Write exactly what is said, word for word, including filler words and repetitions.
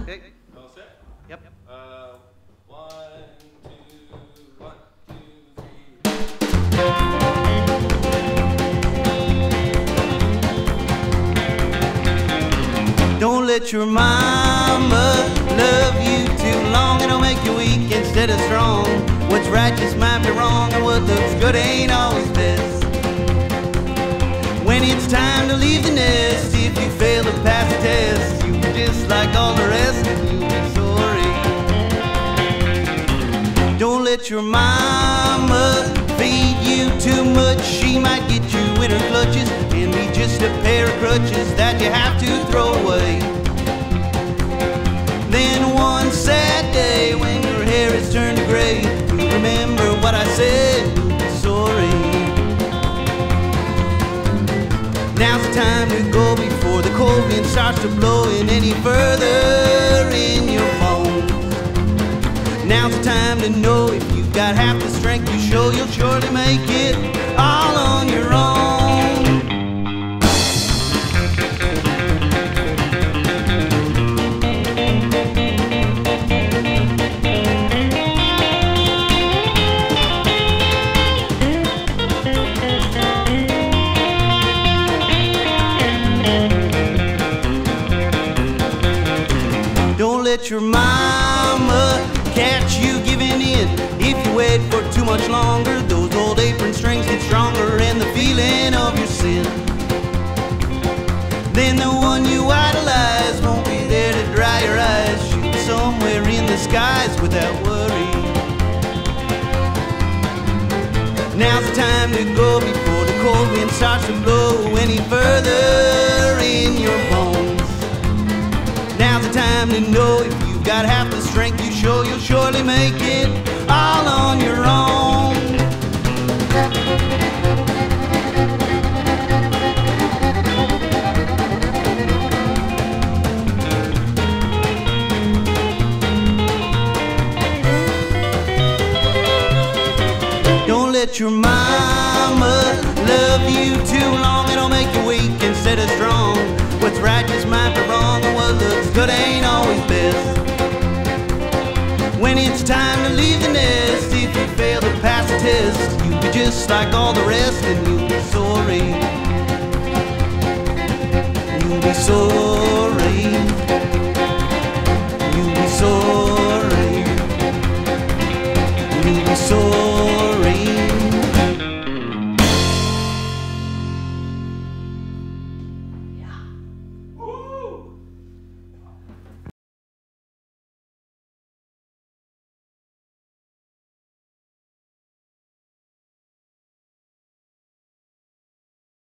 Okay. All set? Yep. Uh, one, two, one, two, three. Don't let your mama love you too long. It'll make you weak instead of strong. What's righteous might be wrong, and what looks good ain't always best. When it's time to leave the nest, if you fail to pass the test, you'll be just like all the rest, and you'll be sorry. Don't let your mama feed you too much. She might get you in her clutches and be just a pair of crutches that you have to throw away. Then one sad day when your hair is turned to gray, you'll remember what I said, you'll be sorry. Now's the time to go before the cold wind starts to blow in any further in your bones. Now's the time to know if you've got half the strength you show, you'll surely make it all on your own. Don't let your mama catch you giving in. If you wait for too much longer, those old apron strings get stronger and the feeling of your sin. Then the one you idolize won't be there to dry your eyes. Shoot somewhere in the skies without worry. Now's the time to go before the cold wind starts to blow any further in your bones. Now's the time to know if you've got half the strength you show, you'll surely make it all on your own. Don't let your mama love you too long. It'll make you weak instead of strong. What's righteous might be wrong, and what looks good ain't always best. When it's time to leave the nest, if you fail to pass the test, you'll be just like all the rest, and you'll be sorry. You'll be sorry.